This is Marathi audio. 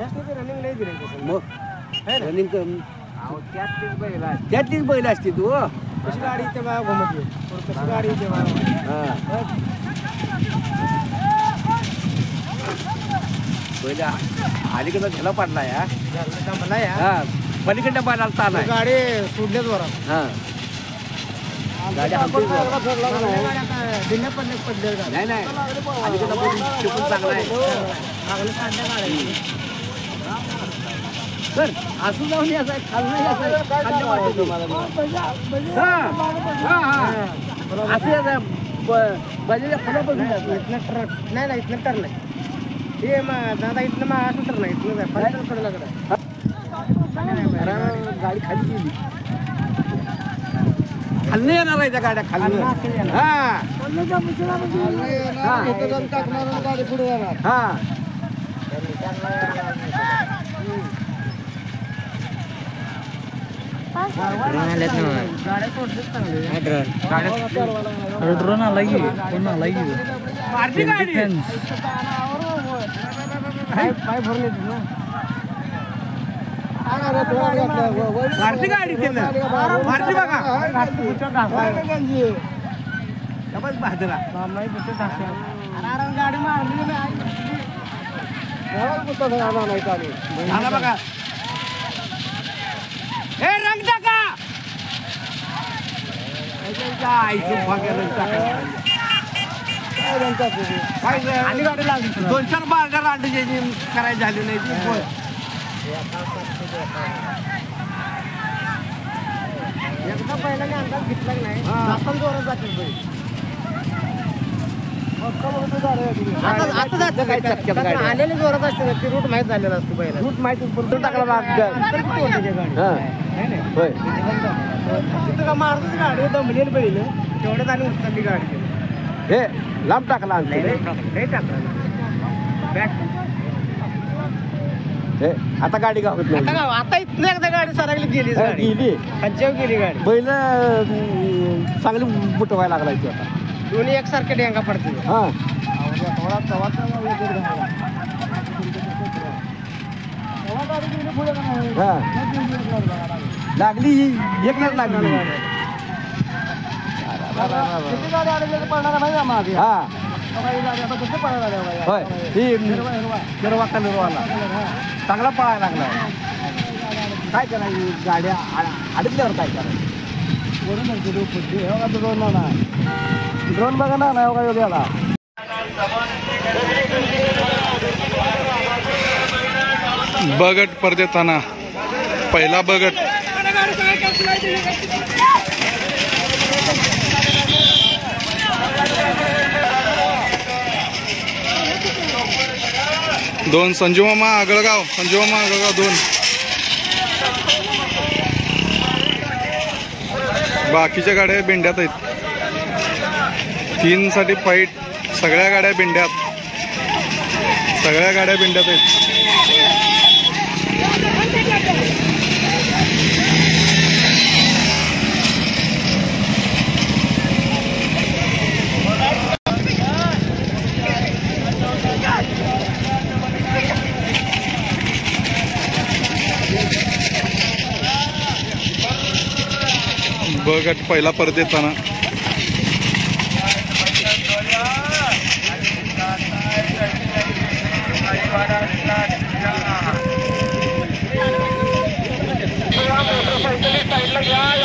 रनिंग नाही दिली मग रनिंग त्यातलीच बैल असते तू कशी गाडी इथे बा घुमत कशी गाडी इथे बा बैल अलीकडं झेला पडला या मला या पलीकडल्या बैलाला ताण आहे गाडी सोडल्याच बरं गाडी पडले नाही नाही अलीकडं बैल चांगला आहे सर असं जाऊन यायचं खाल्लं असं यायचं बजेच्या फुलं बघून इथनं ट्रक नाही ना इथनं तर नाही हे दादा इथनं मग असं तर नाही इथनं पडलं गाडी खाली गेली खाल्लं येणार आहे त्या गाड्या खाल्लं गाडी पुढे जाणार ड्रोन आला की कोण आला की पाय भरून येते ना मारती गाडी मारती बघा भाजरा गाडी मारली झाला बघा हे रंग टाका आणि गाडी लागली 2-4 बारडा रांड करायची झाली नाही एकदा पहिला अंदाज घेतला नाही आपण जोरात जातील आता जात आलेले जोरात असते ती रूट माहीत झालेला असतो पहिला रूट माहिती टाकला तिथं का मारतच गाडी दमलेली पहिलं तेवढ्यात आणि उचलली गाडी हे लांब टाकला आता गाडी गावत नाही आता इथनं एकदा गाडी सरायला गेली गेली खच्च्यावर गेली गाडी बैल चांगली बुटवायला लागला इथे आता दोन्ही एकसारखे डेंगा पडते लागली एक नाही लागली होय ही हिरवा कलरवाला चांगला पळायला लागला काय करायची गाड्या अडकल्यावर काय करायचं ड्रोन बघा ना नाही बघा याला बगट परदेताना पहिला बगट दोन संजू मामा आगळगाव 2 बाकीच्या गाड्या बेंड्यात आहेत 3 साठी फाईट सगळ्या गाड्या बेंड्यात आहेत बगट पहिला परत येताना साईडला घ्या